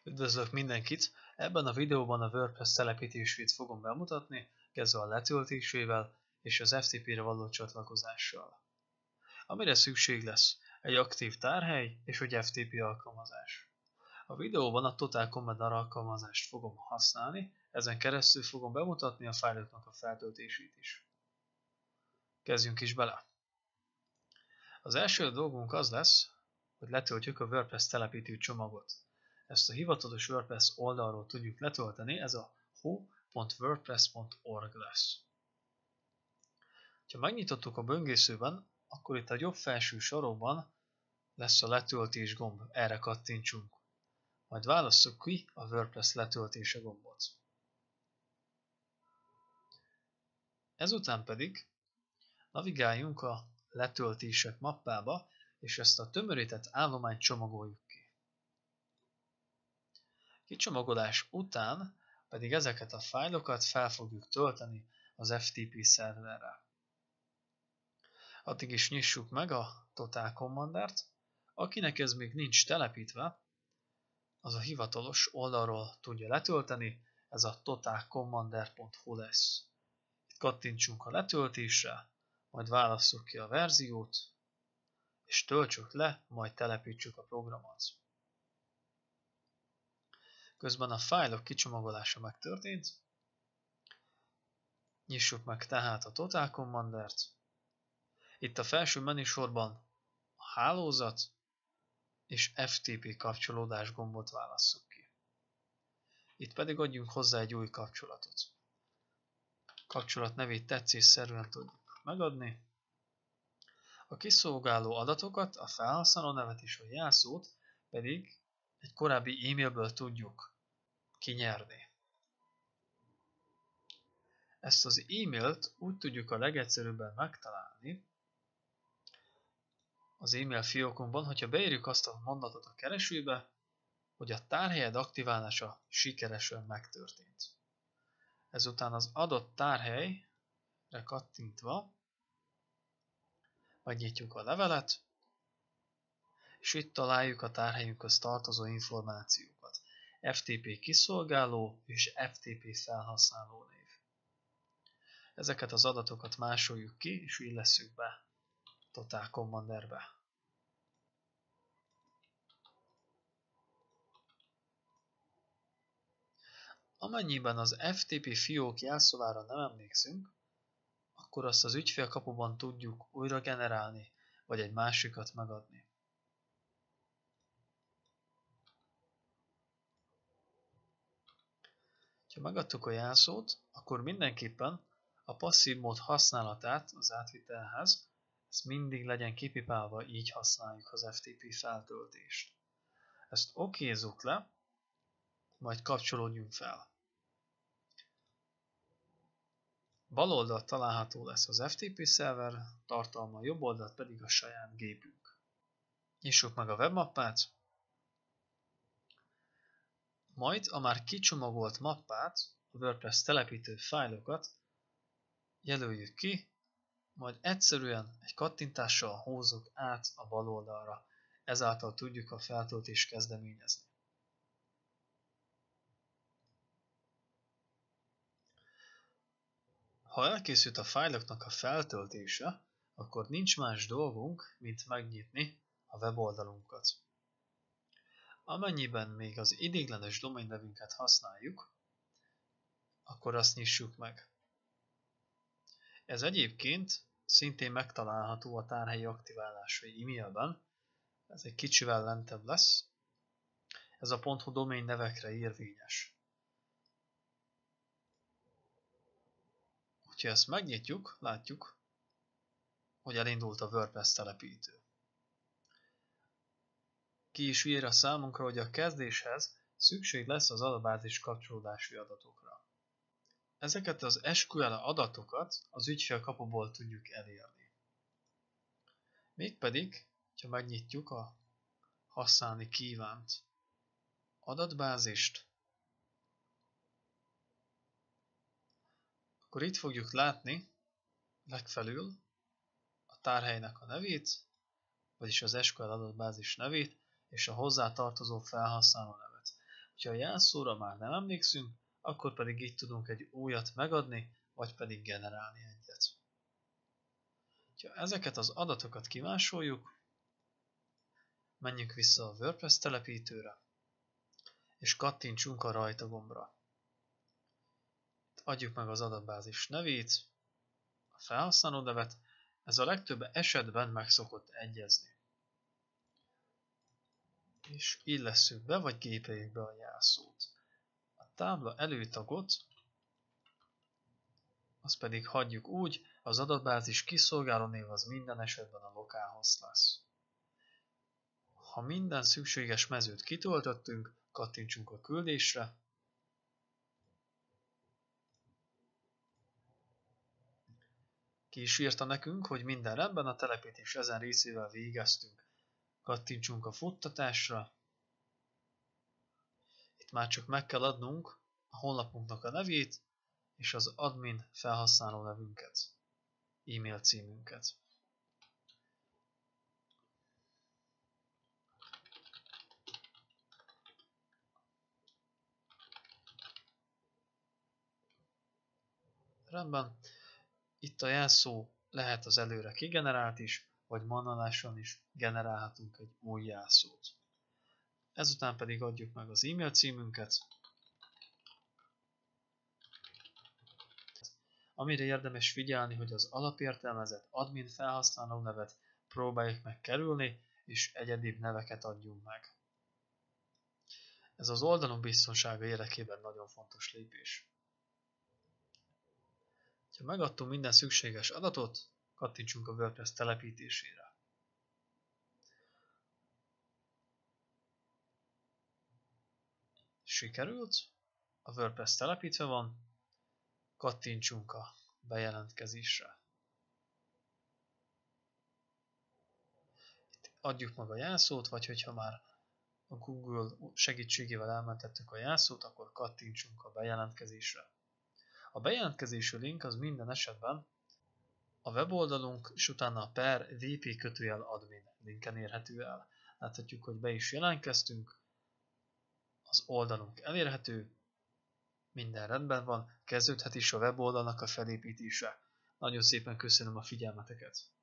Üdvözlök mindenkit! Ebben a videóban a WordPress telepítését fogom bemutatni, kezdve a letöltésével és az FTP-re való csatlakozással. Amire szükség lesz egy aktív tárhely és egy FTP alkalmazás. A videóban a Total Commander alkalmazást fogom használni, ezen keresztül fogom bemutatni a fájloknak a feltöltését is. Kezdjünk is bele! Az első dolgunk az lesz, hogy letöltjük a WordPress telepítő csomagot. Ezt a hivatalos WordPress oldalról tudjuk letölteni, ez a ho.wordpress.org lesz. Ha megnyitottuk a böngészőben, akkor itt a jobb felső sarokban lesz a letöltés gomb, erre kattintsunk. Majd válasszuk ki a WordPress letöltése gombot. Ezután pedig navigáljunk a letöltések mappába, és ezt a tömörített állományt csomagoljuk ki. Kicsomagolás után pedig ezeket a fájlokat fel fogjuk tölteni az FTP szerverre. Addig is nyissuk meg a Total Commandert. Akinek ez még nincs telepítve, az a hivatalos oldalról tudja letölteni, ez a totalcommander.hu lesz. Itt kattintsunk a letöltésre, majd válasszuk ki a verziót, és töltsük le, majd telepítsük a programot. Közben a fájlok kicsomagolása megtörtént. Nyissuk meg tehát a Total Commandert. Itt a felső menüsorban a hálózat és FTP kapcsolódás gombot válasszuk ki. Itt pedig adjunk hozzá egy új kapcsolatot. A kapcsolat nevét tetszésszerűen tudjuk megadni. A kiszolgáló adatokat, a felhasználó nevet és a jelszót pedig egy korábbi e-mailből tudjuk kinyerni. Ezt az e-mailt úgy tudjuk a legegyszerűbben megtalálni az e-mail fiókunkban, hogyha beírjuk azt a mondatot a keresőbe, hogy a tárhelyed aktiválása sikeresen megtörtént. Ezután az adott tárhelyre kattintva megnyitjuk a levelet, és itt találjuk a tárhelyünkhöz tartozó információkat. FTP kiszolgáló és FTP felhasználó név. Ezeket az adatokat másoljuk ki, és illesszük be Total Commanderbe. Amennyiben az FTP fiók jelszavára nem emlékszünk, akkor azt az ügyfélkapuban tudjuk újra generálni, vagy egy másikat megadni. Ha megadtuk a jelszót, akkor mindenképpen a passzív mód használatát az átvitelhez, ezt mindig legyen kipipálva, így használjuk az FTP feltöltést. Ezt okézzuk le, majd kapcsolódjunk fel. Bal oldalt található lesz az FTP szerver tartalma, jobb oldalt pedig a saját gépünk. Nyissuk meg a webmappát, majd a már kicsomagolt mappát, a WordPress telepítő fájlokat jelöljük ki, majd egyszerűen egy kattintással húzzuk át a bal oldalra, ezáltal tudjuk a feltöltést kezdeményezni. Ha elkészült a fájloknak a feltöltése, akkor nincs más dolgunk, mint megnyitni a weboldalunkat. Amennyiben még az ideiglenes domainnevünket használjuk, akkor azt nyissuk meg. Ez egyébként szintén megtalálható a tárhelyi aktiválásai e-mailben, ez egy kicsivel lentebb lesz, ez a .hu domain nevekre érvényes. Ha ezt megnyitjuk, látjuk, hogy elindult a WordPress telepítő. Ki is írja számunkra, hogy a kezdéshez szükség lesz az adatbázis kapcsolódási adatokra. Ezeket az SQL adatokat az ügyfélkapuból tudjuk elérni. Mégpedig, ha megnyitjuk a használni kívánt adatbázist, akkor itt fogjuk látni legfelül a tárhelynek a nevét, vagyis az SQL adatbázis nevét, és a hozzá tartozó felhasználó nevet. Ha a jelszóra már nem emlékszünk, akkor pedig így tudunk egy újat megadni, vagy pedig generálni egyet. Ha ezeket az adatokat kimásoljuk, menjünk vissza a WordPress telepítőre, és kattintsunk a rajta gombra. Adjuk meg az adatbázis nevét, a felhasználó nevet, ez a legtöbb esetben meg szokott egyezni. És illesszük be, vagy gépeljük be a jelszót. A tábla előtagot, azt pedig hagyjuk úgy, az adatbázis kiszolgáló név az minden esetben a localhost lesz. Ha minden szükséges mezőt kitöltöttünk, kattintsunk a küldésre, ki is írta nekünk, hogy minden rendben, a telepítés ezen részével végeztünk. Kattintsunk a futtatásra. Itt már csak meg kell adnunk a honlapunknak a nevét és az admin felhasználó nevünket, e-mail címünket. Rendben, itt a jelszó lehet az előre kigenerált is, vagy manuálisan is generálhatunk egy új jelszót. Ezután pedig adjuk meg az e-mail címünket, amire érdemes figyelni, hogy az alapértelmezett admin felhasználó nevet próbáljuk meg kerülni, és egyedibb neveket adjunk meg. Ez az oldalunk biztonsága érdekében nagyon fontos lépés. Ha megadtunk minden szükséges adatot, kattintsunk a WordPress telepítésére. Sikerült, a WordPress telepítve van, kattintsunk a bejelentkezésre. Itt adjuk meg a jelszót, vagy hogyha már a Google segítségével elmentettük a jelszót, akkor kattintsunk a bejelentkezésre. A bejelentkezési link az minden esetben a weboldalunk, és utána a per wp-admin linken érhető el. Láthatjuk, hogy be is jelentkeztünk, az oldalunk elérhető, minden rendben van, kezdődhet is a weboldalnak a felépítése. Nagyon szépen köszönöm a figyelmeteket!